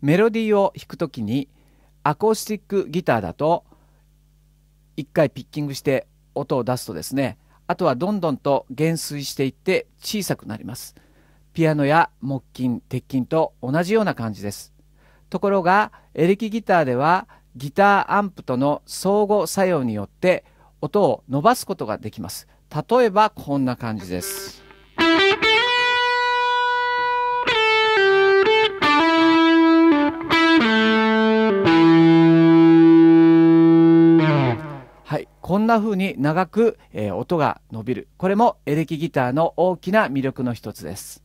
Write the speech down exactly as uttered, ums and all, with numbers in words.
メロディーを弾くときにアコースティックギターだといっかいピッキングして音を出すとですね、あとはどんどんと減衰していって小さくなります。ピアノや木琴、鉄琴と同じような感じです。ところがエレキギターではギターアンプとの相互作用によって音を伸ばすことができます。例えばこんな感じです。はい、こんな風に長く、えー、音が伸びる。これもエレキギターの大きな魅力の一つです。